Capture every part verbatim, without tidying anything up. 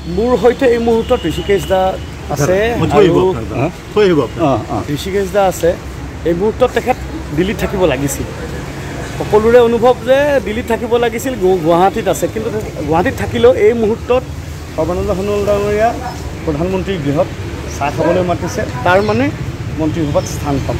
মোৰ সৈতে এই মুহূৰ্তত ঋষিকেশ দা আছে ঋষিকেশ দা আছে এই মুহূৰ্তত তেখেত দিল্লীত থাকিব লাগিছিল সকলোৰে অনুভৱ যে দিল্লীত থাকিব লাগিছিল গুৱাহাটীত আছে কিন্তু গুৱাহাটীত থাকিলেও এই মুহূৰ্তত সৰ্বানন্দ সোণোৱাল ডাঙৰীয়া প্ৰধানমন্ত্ৰীৰ গৃহত চাহ খাবলৈ মাতিছে তাৰ মানে মন্ত্ৰীসভাত স্থান পাব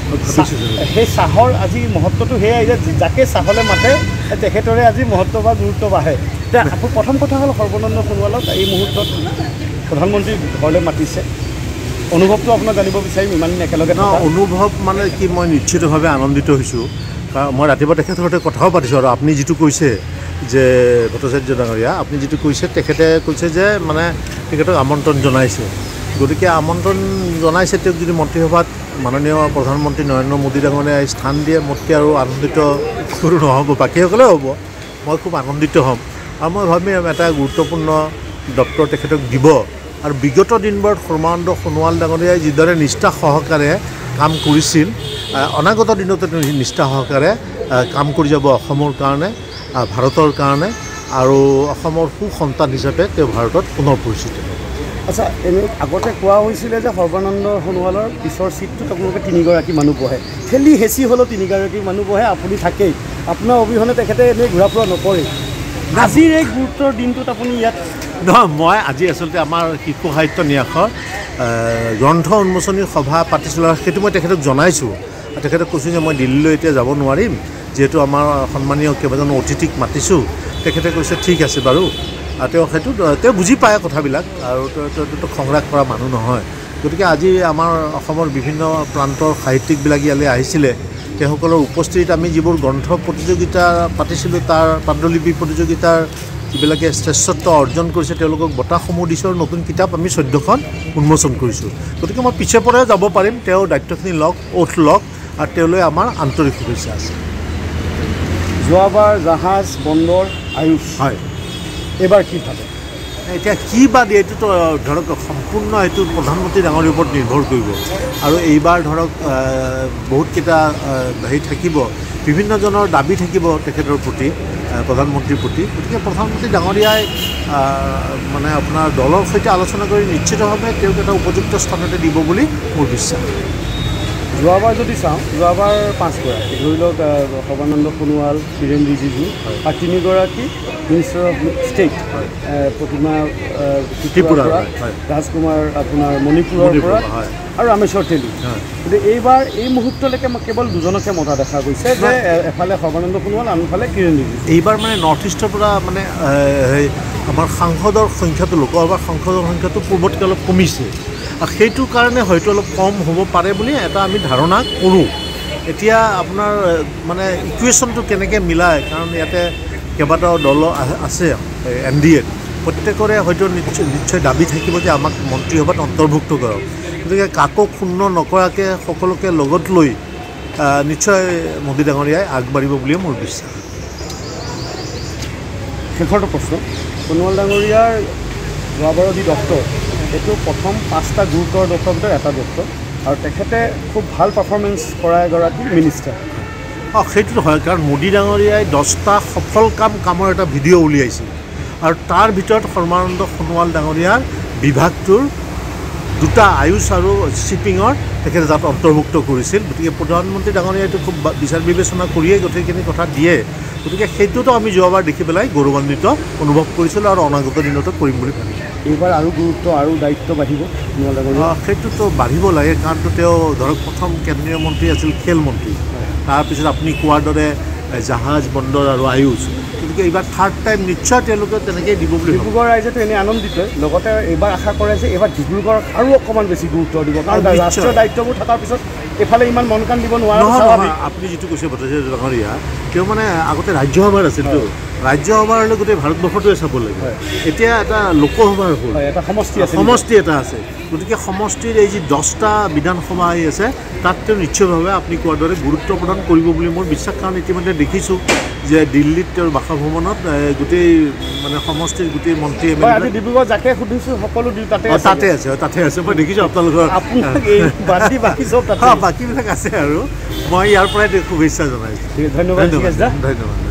সেই চাহৰ আজি মহত্বটো সেয়াই যে যাকে চাহলৈ মাতে তেখেতৰে আজি মহত্ব বা গুৰুত্ব বাঢ়ে এতিয়া প্ৰথম কথা হ'ল সৰ্বানন্দ সোণোৱালক এই মুহূৰ্তত প্ৰধানমন্ত্ৰীৰ ঘৰলৈ মাতিছে অনুভৱটো আপোনাক জানিব বিচাৰিম ইমান একেলগে অনুভৱ মানে কি মই নিশ্চিতভাৱে আনন্দিত হৈছোঁ কাৰণ মই ৰাতিপুৱা তেখেতৰ সৈতে কথাও পাতিছোঁ আৰু আপুনি যিটো কৈছে যে ভট্টাচাৰ্য ডাঙৰীয়া আপুনি যিটো কৈছে তেখেতে কৈছে যে মানে তেখেতক আমন্ত্ৰণ জনাইছে গতিকে আমন্ত্ৰণ জনাইছে তেওঁক যদি মন্ত্ৰীসভাত মাননীয় প্ৰধানমন্ত্ৰী নৰেন্দ্ৰ মোদী ডাঙৰীয়াই স্থান দিয়ে মোতকৈ আৰু আনন্দিত কোনো নহ'ব বাকীসকলেও হ'ব মই খুব আনন্দিত হ'ম আৰু মই ভাবিম এটা গুৰুত্বপূৰ্ণ দপ্তৰ তেখেতক দিব আৰু বিগত দিনবোৰত সৰ্বানন্দ সোণোৱাল ডাঙৰীয়াই যিদৰে নিষ্ঠা সহকাৰে কাম কৰিছিল অনাগত দিনতে তেওঁ নিষ্ঠা সহকাৰে কাম কৰি যাব অসমৰ কাৰণে ভাৰতৰ কাৰণে আৰু অসমৰ সুসন্তান হিচাপে তেওঁ ভাৰতত পুনৰ পৰিচিত হ'ব আচ্ছা এনেই আগতে কোৱা হৈছিলে যে সৰ্বানন্দ সোণোৱালৰ পিছৰ ছিটটোত আপোনালোকে তিনিগৰাকী মানুহ বহে ঠেলি হেঁচি হ'লেও তিনিগৰাকী মানুহ বহে আপুনি থাকেই আপোনাৰ অবিহনে তেখেতে এনেই ঘূৰা ফুৰা নকৰে আজিৰ এই গুৰুত্বৰ দিনটোত আপুনি ইয়াত নহয় মই আজি আচলতে আমাৰ শিশু সাহিত্য ন্যাসৰ গ্ৰন্থ উন্মোচনী সভা পাতিছিলোঁ আৰু সেইটো মই তেখেতক জনাইছোঁ তেখেতক কৈছোঁ যে মই দিল্লীলৈ এতিয়া যাব নোৱাৰিম যিহেতু আমাৰ সন্মানীয় কেইবাজনো অতিথিক মাতিছোঁ তেখেতে কৈছে ঠিক আছে বাৰু তেওঁ সেইটো তেওঁ বুজি পায় কথাবিলাক আৰু তেওঁতো খংৰাগ কৰা মানুহ নহয় গতিকে আজি আমাৰ অসমৰ বিভিন্ন প্ৰান্তৰ সাহিত্যিকবিলাক ইয়ালৈ আহিছিলে তেওঁসকলৰ উপস্থিতিত আমি যিবোৰ গ্ৰন্থ প্ৰতিযোগিতা পাতিছিলোঁ তাৰ পাণ্ডুলিপি প্ৰতিযোগিতাৰ যিবিলাকে শ্ৰেষ্ঠত্ব অৰ্জন কৰিছে তেওঁলোকক বঁটাসমূহ দিছোঁ আৰু নতুন কিতাপ আমি চৈধ্যখন উন্মোচন কৰিছোঁ গতিকে মই পিছে পৰাই যাব পাৰিম তেওঁ দায়িত্বখিনি লওক ওঠ লওক আৰু তেওঁলৈ আমাৰ আন্তৰিক শুভেচ্ছা আছে যোৱাবাৰ জাহাজ বন্দৰ আয়ুষ হয় এইবাৰ কি ভাবে এতিয়া কি বা দিয়ে এইটোতো ধৰক সম্পূৰ্ণ এইটো প্ৰধানমন্ত্ৰী ডাঙৰীৰ ওপৰত নিৰ্ভৰ কৰিব আৰু এইবাৰ ধৰক বহুতকেইটা হেৰি থাকিব বিভিন্নজনৰ দাবী থাকিব তেখেতৰ প্ৰতি প্ৰধানমন্ত্ৰীৰ প্ৰতি গতিকে প্ৰধানমন্ত্ৰী ডাঙৰীয়াই মানে আপোনাৰ দলৰ সৈতে আলোচনা কৰি নিশ্চিতভাৱে তেওঁক এটা উপযুক্ত স্থানতে দিব বুলি মোৰ বিশ্বাস যোৱাবাৰ যদি চাওঁ যোৱাবাৰ পাঁচগৰাকী ধৰি লওক সৰ্বানন্দ সোণোৱাল কিৰেণ ৰিজিজু আৰু তিনিগৰাকী মিনিষ্টাৰ অফ ষ্টেট প্ৰতিমা ত্ৰিপুৰাৰ পৰা ৰাজকুমাৰ আপোনাৰ মণিপুৰৰ পৰা আৰু ৰামেশ্বৰ তেলী কিন্তু এইবাৰ এই মুহূৰ্তলৈকে মই কেৱল দুজনকে মতা দেখা গৈছে যে এফালে সৰ্বানন্দ সোণোৱাল আনফালে কিৰেণ ৰিজিজু এইবাৰ মানে নৰ্থ ইষ্টৰ পৰা মানে আমাৰ সাংসদৰ সংখ্যাটো লোকসভাৰ সাংসদৰ সংখ্যাটো পূৰ্বতকৈ অলপ কমিছে আৰু সেইটো কাৰণে হয়তো অলপ কম হ'ব পাৰে বুলি এটা আমি ধাৰণা কৰোঁ এতিয়া আপোনাৰ মানে ইকুৱেশ্যনটো কেনেকৈ মিলায় কাৰণ ইয়াতে কেইবাটাও দল আছে এন ডি এত প্ৰত্যেকৰে হয়তো নিশ্চয় নিশ্চয় দাবী থাকিব যে আমাক মন্ত্ৰীসভাত অন্তৰ্ভুক্ত কৰক গতিকে কাকো ক্ষুণ্ণ নকৰাকৈ সকলোকে লগত লৈ নিশ্চয় মোদী ডাঙৰীয়াই আগবাঢ়িব বুলিয়ে মোৰ বিশ্বাস শেষৰটো প্ৰশ্ন সোণোৱাল ডাঙৰীয়াৰ যোৱাবাৰৰ যি ডক্টৰ এইটো প্ৰথম পাঁচটা গুৰুতৰ ডক্টৰৰ ভিতৰত এটা ডক্টৰ আৰু তেখেতে খুব ভাল পাৰফৰ্মেঞ্চ কৰা এগৰাকী মিনিষ্টাৰ অঁ সেইটোতো হয় কাৰণ মোদী ডাঙৰীয়াই দহটা সফল কাম কামৰ এটা ভিডিঅ' উলিয়াইছিল আৰু তাৰ ভিতৰত সৰ্বানন্দ সোণোৱাল ডাঙৰীয়াৰ বিভাগটোৰ দুটা আয়ুষ আৰু শ্বিপিঙৰ তেখেতে তাত অন্তৰ্ভুক্ত কৰিছিল গতিকে প্ৰধানমন্ত্ৰী ডাঙৰীয়াই এইটো খুব বিচাৰ বিবেচনা কৰিয়েই গোটেইখিনি কথা দিয়ে গতিকে সেইটোতো আমি যোৱাবাৰ দেখি পেলাই গৌৰৱান্বিত অনুভৱ কৰিছিলোঁ আৰু অনাগত দিনতো কৰিম বুলি ভাবিছোঁ এইবাৰ আৰু গুৰুত্ব আৰু দায়িত্ব বাঢ়িব সেইটোতো বাঢ়িব লাগে কাৰণতো তেওঁ ধৰক প্ৰথম কেন্দ্ৰীয় মন্ত্ৰী আছিল খেল মন্ত্ৰী তাৰপিছত আপুনি কোৱাৰ দৰে জাহাজ বন্দৰ আৰু আয়ুষ গতিকে এইবাৰ থাৰ্ড টাইম নিশ্চয় তেওঁলোকে তেনেকৈয়ে দিব বুলি ডিব্ৰুগড় ৰাইজেতো এনেই আনন্দিত লগতে এইবাৰ আশা কৰে যে এইবাৰ ডিব্ৰুগড় আৰু অকণমান বেছি গুৰুত্ব দিব কাৰণ ৰাষ্ট্ৰীয় দায়িত্ববোৰ থকাৰ পিছত এফালে ইমান মন কাণ দিব নোৱাৰে আপুনি যিটো কৈছে ভট্টাচাৰ্য ডাঙৰীয়া তেওঁ মানে আগতে ৰাজ্যসভাৰ আছিলতো ৰাজ্যসভালৈ গোটেই ভাৰতবৰ্ষটোৱে চাব লাগে এতিয়া এটা লোকসভাৰ হ'ল এটা সমষ্টি আছে সমষ্টি এটা আছে গতিকে সমষ্টিৰ এই যি দহটা বিধানসভা আহি আছে তাত তেওঁ নিশ্চয়ভাৱে আপুনি কোৱাৰ দৰে গুৰুত্ব প্ৰদান কৰিব বুলি মোৰ বিশ্বাস কাৰণ ইতিমধ্যে দেখিছোঁ যে দিল্লীত তেওঁৰ বাসভৱনত গোটেই মানে সমষ্টিৰ গোটেই মন্ত্ৰী এম এল এ ডিব্ৰুগড় যাকে সুধিছোঁ সকলো তাতে তাতে আছে তাতে আছে মই দেখিছোঁ আপোনালোকৰ বাকীবিলাক আছে আৰু মই ইয়াৰ পৰাই শুভেচ্ছা জনাইছোঁ ধন্যবাদ ধন্যবাদ